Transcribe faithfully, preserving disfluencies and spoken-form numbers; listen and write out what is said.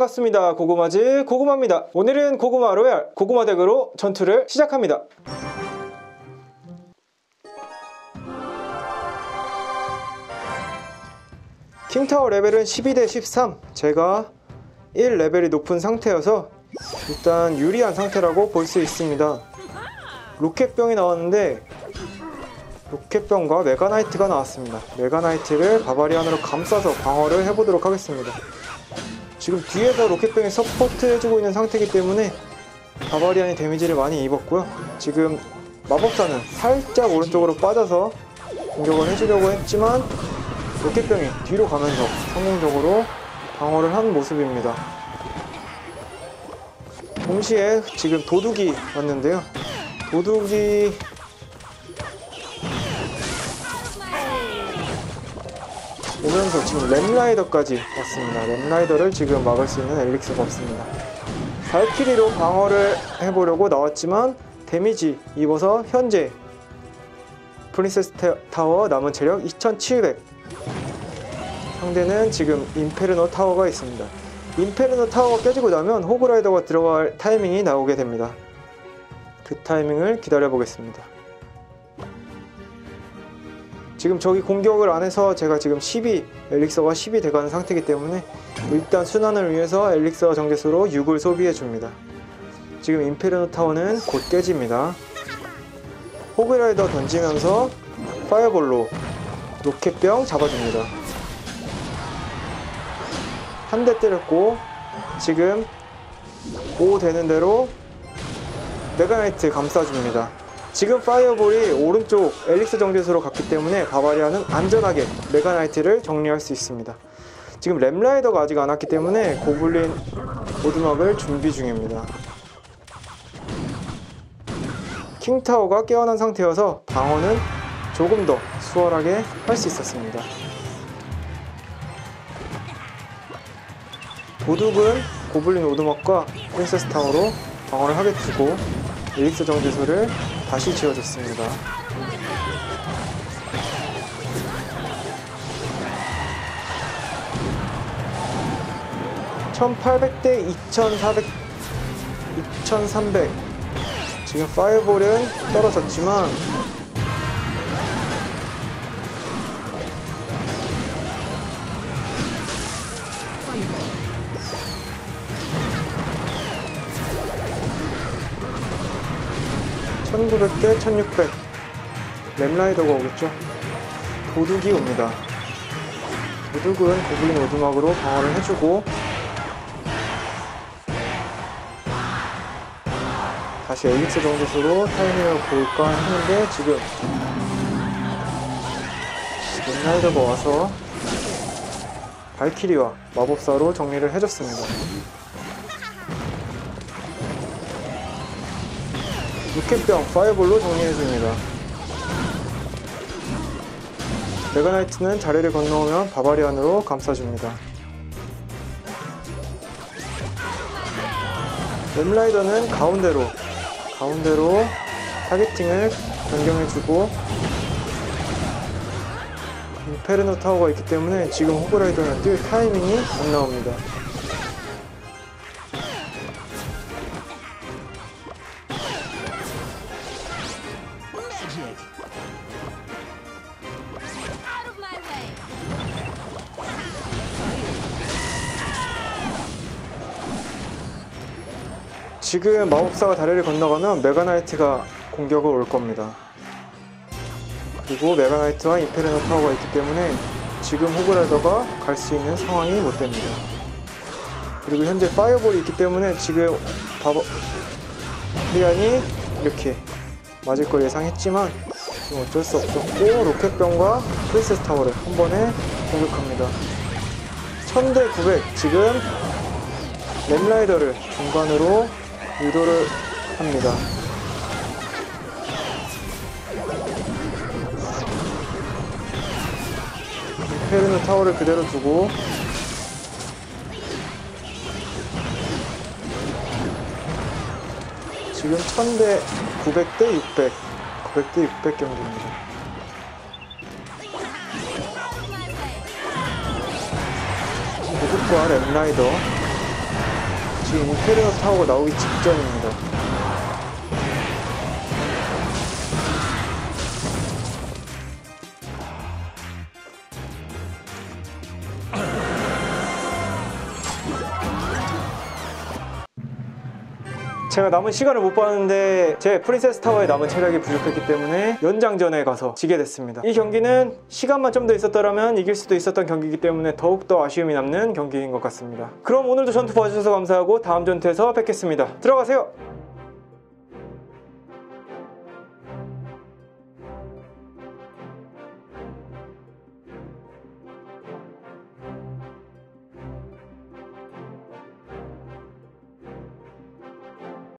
반갑습니다. 고구마즈 고구마입니다. 오늘은 고구마 로얄 고구마 덱으로 전투를 시작합니다. 킹타워 레벨은 십이 대 십삼. 제가 일 레벨이 높은 상태여서 일단 유리한 상태라고 볼 수 있습니다. 로켓병이 나왔는데 로켓병과 메가나이트가 나왔습니다. 메가나이트를 바바리안으로 감싸서 방어를 해보도록 하겠습니다. 지금 뒤에서 로켓병이 서포트 해주고 있는 상태이기 때문에 바바리안이 데미지를 많이 입었고요. 지금 마법사는 살짝 오른쪽으로 빠져서 공격을 해주려고 했지만 로켓병이 뒤로 가면서 성공적으로 방어를 한 모습입니다. 동시에 지금 도둑이 왔는데요. 도둑이 오면서 지금 램라이더까지 왔습니다. 램라이더를 지금 막을 수 있는 엘릭스가 없습니다. 발키리로 방어를 해보려고 나왔지만 데미지 입어서 현재 프린세스 타워 남은 체력 이천칠백. 상대는 지금 인페르노 타워가 있습니다. 인페르노 타워가 깨지고 나면 호그라이더가 들어갈 타이밍이 나오게 됩니다. 그 타이밍을 기다려 보겠습니다. 지금 저기 공격을 안 해서 제가 지금 십이, 엘릭서가 십이 돼가는 상태이기 때문에 일단 순환을 위해서 엘릭서 정제수로 육을 소비해 줍니다. 지금 인페르노 타워는 곧 깨집니다. 호그라이더 던지면서 파이어볼로 로켓병 잡아줍니다. 한 대 때렸고 지금 오 되는 대로 메가나이트 감싸줍니다. 지금 파이어볼이 오른쪽 엘릭스 정제수로 갔기 때문에 바바리안은 안전하게 메가나이트를 정리할 수 있습니다. 지금 램라이더가 아직 안 왔기 때문에 고블린 오두막을 준비 중입니다. 킹타워가 깨어난 상태여서 방어는 조금 더 수월하게 할 수 있었습니다. 도둑은 고블린 오두막과 프린세스 타워로 방어를 하게 두고 엘릭스 정제수를 다시 지어줬습니다. 천팔백 대 이천사백, 이천삼백. 지금 파이어볼은 떨어졌지만 천구백 대 천육백. 램라이더가 오겠죠. 도둑이 옵니다. 도둑은 고블린 오두막으로 방어를 해주고 다시 엘릭스 정제수로 타이밍을 볼까 했는데 지금 램라이더가 와서 발키리와 마법사로 정리를 해줬습니다. 로켓병 파이어볼로 정리해줍니다. 메가나이트는 자리를 건너오면 바바리안으로 감싸줍니다. 램라이더는 가운데로 가운데로 타겟팅을 변경해주고 인페르노 타워가 있기 때문에 지금 호그라이더는 뛸 타이밍이 안 나옵니다. 지금 마법사가 다리를 건너가면 메가나이트가 공격을 올 겁니다. 그리고 메가나이트와 인페르노 타워가 있기 때문에 지금 호그라이더가 갈 수 있는 상황이 못 됩니다. 그리고 현재 파이어볼이 있기 때문에 지금 바바리안이 이렇게 맞을 걸 예상했지만 지금 어쩔 수 없었고 로켓병과 프린세스 타워를 한 번에 공격합니다. 천 대 구백. 지금 램라이더를 중간으로 유도를 합니다. 인페르노 타워를 그대로 두고 지금 천 대 구백 대 육백, 구백 대 육백 경기입니다. 도둑과 램라이더 지금 인페르노 타워가 나오기 직전입니다. 제가 남은 시간을 못 봤는데 제 프린세스 타워에 남은 체력이 부족했기 때문에 연장전에 가서 지게 됐습니다. 이 경기는 시간만 좀 더 있었더라면 이길 수도 있었던 경기이기 때문에 더욱더 아쉬움이 남는 경기인 것 같습니다. 그럼 오늘도 전투 봐주셔서 감사하고 다음 전투에서 뵙겠습니다. 들어가세요.